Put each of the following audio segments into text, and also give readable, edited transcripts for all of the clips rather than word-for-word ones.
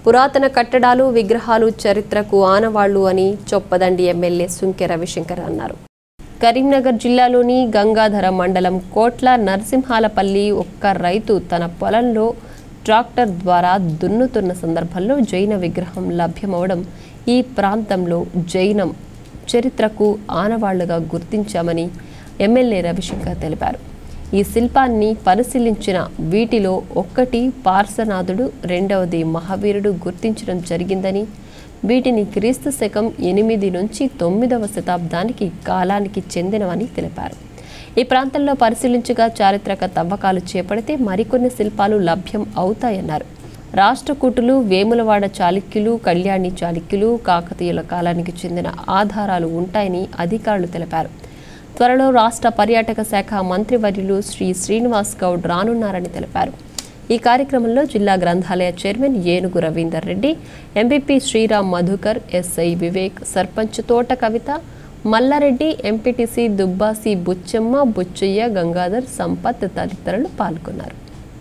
పురాతన కట్టడాలు విగ్రహాలు చరిత్రకు ఆనవాళ్లు అని చొప్పదండి ఎమ్మెల్యే సుంకె రవిశంకర్ అన్నారు. కరీంనగర్ జిల్లాలోని గంగాధర మండలం కోట్ల నరసింహాలపల్లి ఒక్క రైతు తన పొలంలో ట్రాక్టర్ ద్వారా దున్నుతున్న సందర్భంలో జైన విగ్రహం లభ్యమవడం ఈ ప్రాంతంలో జైనం చరిత్రకు ఆనవాళ్లుగా గుర్తించామని ఎమ్మెల్యే రవిశంకర్ తెలిపారు. ఈ శిల్పాన్ని పరిశీలించిన వీటిలో ఒక్కటి పార్శనాథుడు, రెండవది మహావీరుడు గుర్తించడం జరిగిందని, వీటిని క్రీస్తు శకం 8 నుంచి 9వ శతాబ్దానికి కాలానికి చెందినవని తెలిపారు. ఈ ప్రాంతంలో పరిశీలించగా చారిత్రక తవ్వకాలు చేపడితే మరికొన్ని శిల్పాలు లభ్యం అవుతాయన్నారు. రాష్ట్రకూటులు, వేములవాడ చాళుక్యులు, కళ్యాణి చాళుక్యులు, కాకతీయుల కాలానికి చెందిన ఆధారాలు ఉంటాయని అధికారులు తెలిపారు. త్వరలో రాష్ట్ర పర్యాటక శాఖ మంత్రివర్యులు శ్రీ శ్రీనివాస్ గౌడ్ రానున్నారని తెలిపారు. ఈ కార్యక్రమంలో జిల్లా గ్రంథాలయ chairman Enugu Ravinder Reddy, MPP Sriram Madhukar, SI Vivek, sarpanch Thota Kavitha, Mallareddy, MPTC Dubbasi Buchamma, Buchaiah, Gangadhar, Sampath తదితరులు పాల్గొన్నారు.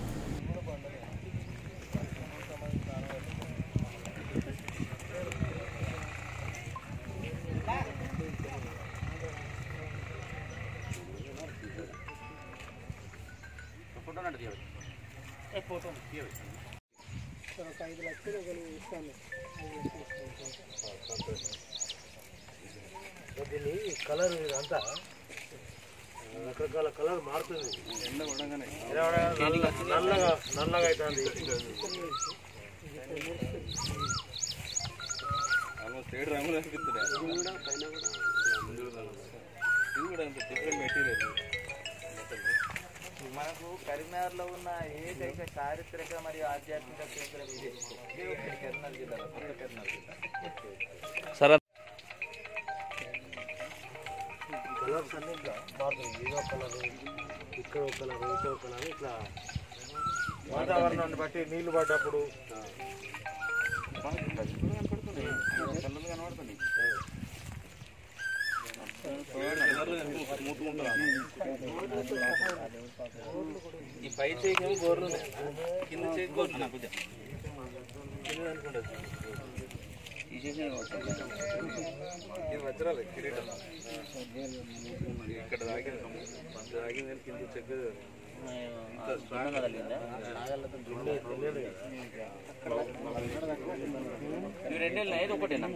కలర్ అంతా రకరకాల కలర్ మారుతుంది. నల్లగా నల్లగా అవుతుంది. ఆల్మోస్ట్ 7 రంగులు అనిపిస్తున్నాయి. ఇది కూడా అంత డిఫరెంట్ మెటీరియల్. మనకు కరీంనగర్లో ఉన్న ఏకైక చారిత్రక మరియు ఆధ్యాత్మిక కేంద్రం ఇది. కరీంనగర్ జిల్లాలో కరీంనగర్ జిల్లా కలర్స్ అన్ని ఇట్లా మారుతుంది. ఏదో కలర్, ఇక్కడ ఒక కలర్, ఇంకో కలర్, ఇట్లా వాతావరణాన్ని బట్టి నీళ్లు పడ్డప్పుడు కనబడుతుంది. ఈ పై చేయి గోర్లు కింద చేయి గోర్లు కొంచెం ఇది వజ్రాలు కిరీటం. ఇక్కడ తాగింది కింద చెక్ ఒకటేనా?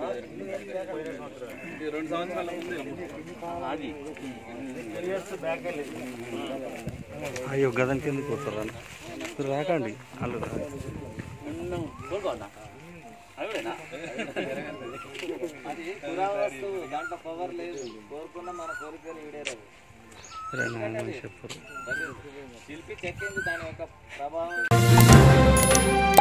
2 సంవత్సరాల ముందు అది అయ్యో గదని కిందకి వస్తారా? రాకండి వాళ్ళు అది పురావస్తు, దాంట్లో పవర్ లేదు. కోరుకున్న మన కోరికలు వీడేరావు. చెప్పరు శిల్పి చెక్కింది దాని యొక్క ప్రభావం.